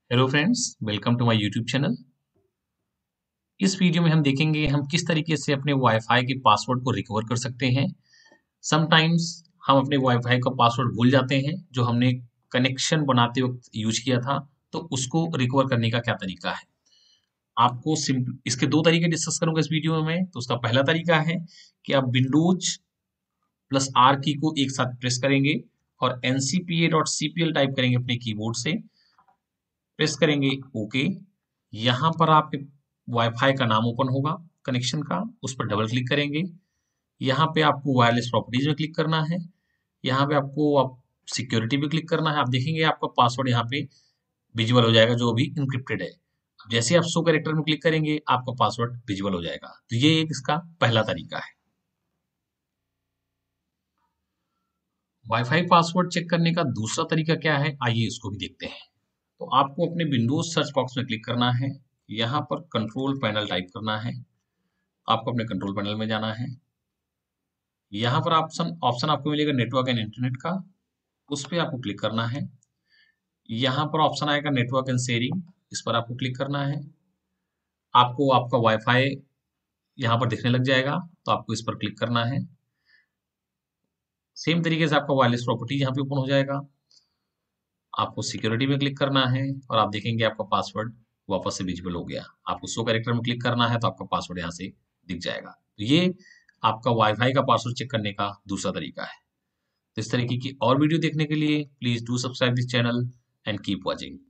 Hello friends, welcome to my YouTube channel. इस video में हम देखेंगे हम किस तरीके से अपने वाईफाई के पासवर्ड को रिकवर कर सकते हैं। समटाइम्स हम अपने वाईफाई का पासवर्ड भूल जाते हैं जो हमने कनेक्शन बनाते वक्त यूज किया था, तो उसको रिकवर करने का क्या तरीका है। आपको सिंपल इसके दो तरीके डिस्कस करूंगा इस वीडियो में। तो उसका पहला तरीका है कि आप विंडोज प्लस आर की को एक साथ प्रेस करेंगे और ncpa.cpl टाइप करेंगे अपने कीबोर्ड से, प्रेस करेंगे ओके। यहाँ पर आपके वाईफाई का नाम ओपन होगा, कनेक्शन का, उस पर डबल क्लिक करेंगे। यहाँ पे आपको वायरलेस प्रॉपर्टीज में क्लिक करना है। यहाँ पे आपको आप सिक्योरिटी पे क्लिक करना है। आप देखेंगे आपका पासवर्ड यहाँ पे विजिबल हो जाएगा जो अभी इनक्रिप्टेड है। जैसे आप शो कैरेक्टर में क्लिक करेंगे आपका पासवर्ड विजिबल हो जाएगा। तो ये एक इसका पहला तरीका है। वाईफाई पासवर्ड चेक करने का दूसरा तरीका क्या है, आइए इसको भी देखते हैं। तो आपको अपने विंडोज सर्च बॉक्स में क्लिक करना है। यहाँ पर कंट्रोल पैनल टाइप करना है। आपको अपने कंट्रोल पैनल में जाना है। यहाँ पर ऑप्शन ऑप्शन आपको मिलेगा नेटवर्क एंड इंटरनेट का, उस पर आपको क्लिक करना है। यहाँ पर ऑप्शन आएगा नेटवर्क एंड शेयरिंग, इस पर आपको क्लिक करना है। आपको आपका वाईफाई यहाँ पर दिखने लग जाएगा, तो आपको इस पर क्लिक करना है। सेम तरीके से आपका वायरलेस प्रॉपर्टी यहाँ पे ओपन हो जाएगा। आपको सिक्योरिटी में क्लिक करना है और आप देखेंगे आपका पासवर्ड वापस से विजिबल हो गया। आपको शो कैरेक्टर में क्लिक करना है तो आपका पासवर्ड यहाँ से दिख जाएगा। तो ये आपका वाईफाई का पासवर्ड चेक करने का दूसरा तरीका है। तो इस तरीके की और वीडियो देखने के लिए please do subscribe this channel and keep watching.